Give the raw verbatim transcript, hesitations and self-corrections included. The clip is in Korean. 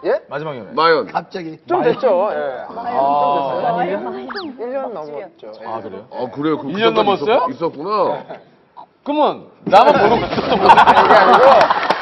예? 마지막 연애. 마연. 갑자기. 좀 됐죠. 예. 아, 일 년 넘었죠. 예. 아, 그래요? 아, 그래요? 그 일 년 넘었어요? 있었, 있었구나. 그러면 나만 모르고 있었던 거야? 이게 아니고